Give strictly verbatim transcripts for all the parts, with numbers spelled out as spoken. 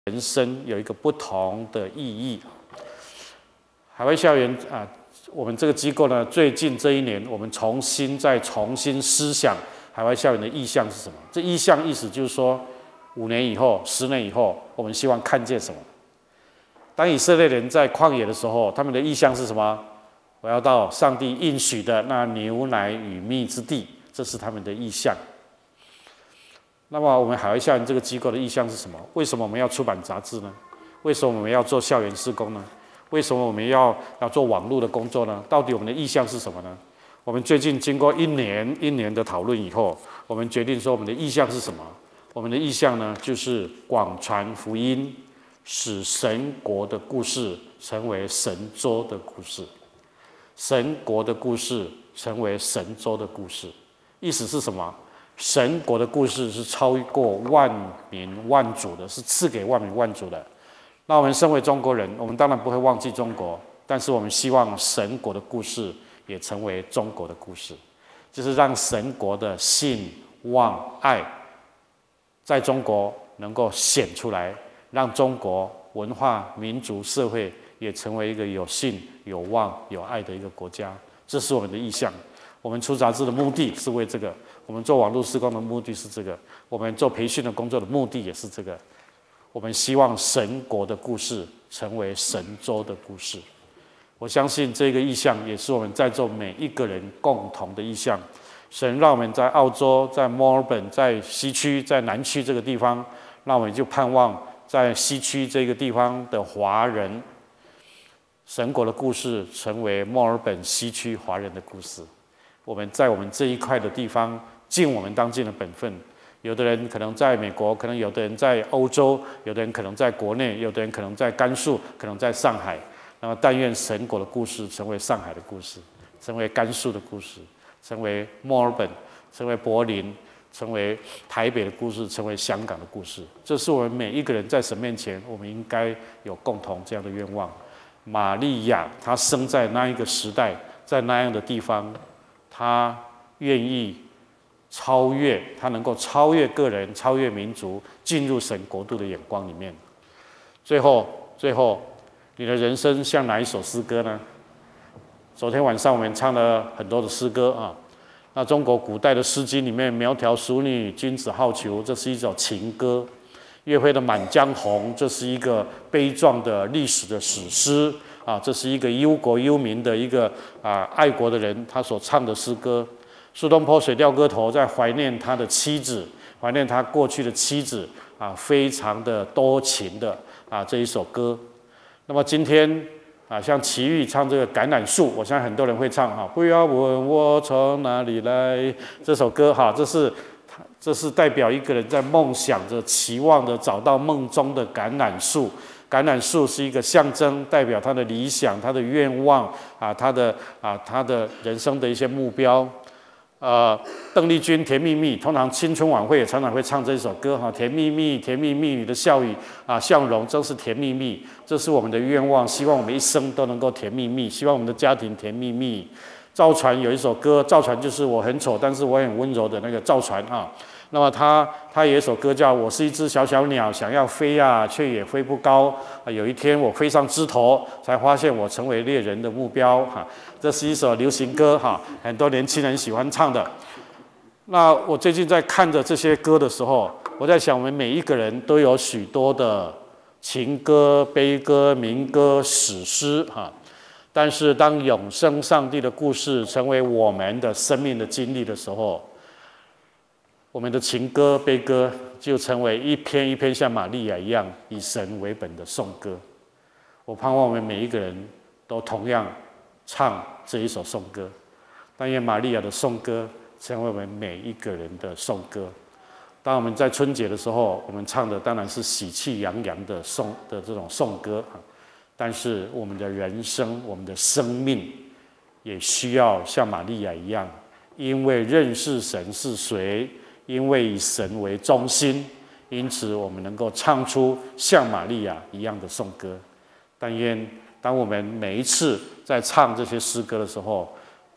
人生有一个不同的意义。海外校园啊，我们这个机构呢，最近这一年，我们重新再重新思想海外校园的意向是什么？这意向意思就是说，五年以后、十年以后，我们希望看见什么？当以色列人在旷野的时候，他们的意向是什么？我要到上帝应许的那牛奶与蜜之地，这是他们的意向。那么，我们海外校园这个机构的意向是什么？为什么我们要出版杂志呢？为什么我们要做校园施工呢？为什么我们要要做网络的工作呢？到底我们的意向是什么呢？我们最近经过一年一年的讨论以后，我们决定说我们的意向是什么？我们的意向呢，就是广传福音，使神国的故事成为神州的故事。神国的故事成为神州的故事，意思是什么？神国的故事是超过万民万族的，是赐给万民万族的。那我们身为中国人，我们当然不会忘记中国，但是我们希望神国的故事也成为中国的故事，就是让神国的信、望、爱在中国能够显出来，让中国文化、民族、社会也成为一个有信、有望、有爱的一个国家。这是我们的意向。我们出杂志的目的是为这个，我们做网络施工的目的是这个，我们做培训的工作的目的也是这个。我们希望神国的故事成为神州的故事。我相信这个意向也是我们在座每一个人共同的意向。神让我们在澳洲、在墨尔本、在西区、在南区这个地方，那我们就盼望在西区这个地方的华人，神国的故事成为墨尔本西区华人的故事。我们在我们这一块的地方尽我们当尽的本分。有的人可能在美国，可能有的人在欧洲，有的人可能在国内，有的人可能在甘肃，可能在上海。那么，但愿神国的故事成为上海的故事，成为甘肃的故事，成为墨尔本，成为柏林，成为台北的故事，成为香港的故事。这是我们每一个人在神面前，我们应该有共同这样的愿望。玛利亚她生在那一个时代，在那样的地方，她愿意超越，她能够超越个人，超越民族，进入神国度的眼光里面。最后，最后，你的人生像哪一首诗歌呢？昨天晚上我们唱了很多的诗歌啊。那中国古代的诗经里面，苗条淑女，君子好逑，这是一首情歌。岳飞的《满江红》，这是一个悲壮的历史的史诗啊，这是一个忧国忧民的一个啊爱国的人他所唱的诗歌。苏东坡《水调歌头》在怀念他的妻子，怀念他过去的妻子啊，非常的多情的啊这一首歌。那么今天啊，像齐豫唱这个《橄榄树》，我相信很多人会唱哈，不要问我从哪里来这首歌哈，这是这是代表一个人在梦想着、期望着找到梦中的橄榄树。橄榄树是一个象征，代表他的理想、他的愿望啊，他的啊他的人生的一些目标。呃，邓丽君《甜蜜蜜》，通常青春晚会也常常会唱这首歌哈，甜蜜蜜，甜蜜蜜，你的笑语啊，笑容真是甜蜜蜜，这是我们的愿望，希望我们一生都能够甜蜜蜜，希望我们的家庭甜蜜蜜。赵传有一首歌，赵传就是我很丑，但是我很温柔的那个赵传啊。那么他他有一首歌叫《我是一只小小鸟，想要飞啊，却也飞不高啊。有一天我飞上枝头，才发现我成为猎人的目标哈。这是一首流行歌哈，很多年轻人喜欢唱的。那我最近在看着这些歌的时候，我在想，我们每一个人都有许多的情歌、悲歌、民歌、史诗哈。但是当永生上帝的故事成为我们的生命的经历的时候，我们的情歌、悲歌就成为一篇一篇像玛利亚一样以神为本的颂歌。我盼望我们每一个人都同样唱这一首颂歌，但愿玛利亚的颂歌成为我们每一个人的颂歌。当我们在春节的时候，我们唱的当然是喜气洋洋的颂的这种颂歌，但是我们的人生、我们的生命也需要像玛利亚一样，因为认识神是谁，因为以神为中心，因此我们能够唱出像玛利亚一样的颂歌。但愿当我们每一次在唱这些诗歌的时候，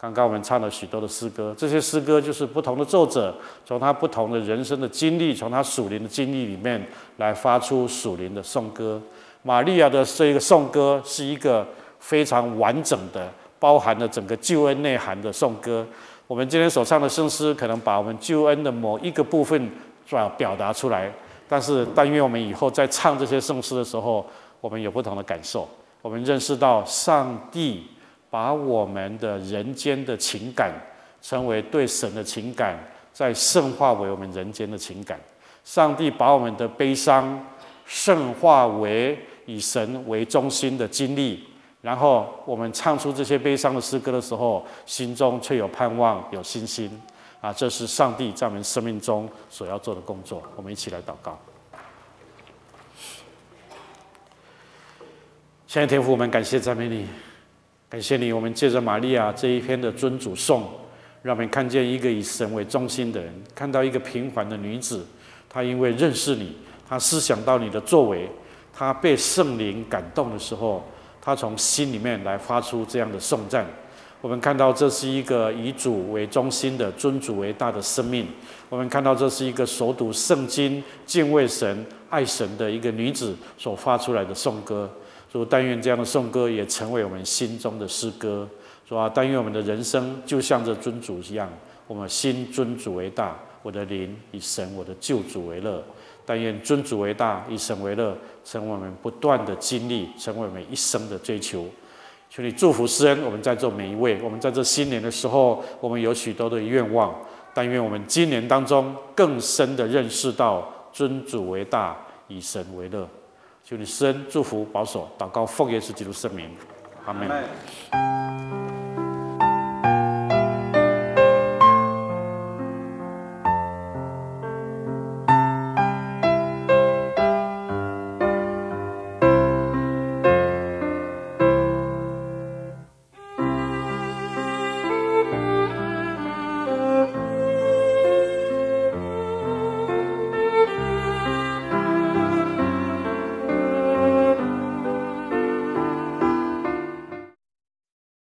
刚刚我们唱了许多的诗歌，这些诗歌就是不同的作者从他不同的人生的经历，从他属灵的经历里面来发出属灵的颂歌。玛利亚的这一个颂歌是一个非常完整的，包含了整个救恩内涵的颂歌。我们今天所唱的圣诗，可能把我们救恩的某一个部分表达出来，但是但愿我们以后在唱这些圣诗的时候，我们有不同的感受，我们认识到上帝把我们的人间的情感，成为对神的情感，再圣化为我们人间的情感。上帝把我们的悲伤圣化为以神为中心的经历，然后我们唱出这些悲伤的诗歌的时候，心中却有盼望，有信心。啊，这是上帝在我们生命中所要做的工作。我们一起来祷告。亲爱的天父，我们感谢赞美你。感谢你，我们借着玛利亚这一篇的尊主颂，让我们看见一个以神为中心的人，看到一个平凡的女子，她因为认识你，她思想到你的作为，她被圣灵感动的时候，她从心里面来发出这样的颂赞。我们看到这是一个以主为中心的、尊主为大的生命。我们看到这是一个熟读圣经、敬畏神、爱神的一个女子所发出来的颂歌。主，但愿这样的颂歌也成为我们心中的诗歌。主啊，但愿我们的人生就像这尊主一样，我们心尊主为大，我的灵以神我的救主为乐。但愿尊主为大，以神为乐，成为我们不断的经历，成为我们一生的追求。求你祝福施恩我们在座每一位。我们在这新年的时候，我们有许多的愿望，但愿我们今年当中更深的认识到尊主为大，以神为乐。求你施恩祝福保守，祷告奉耶稣基督圣名，阿们。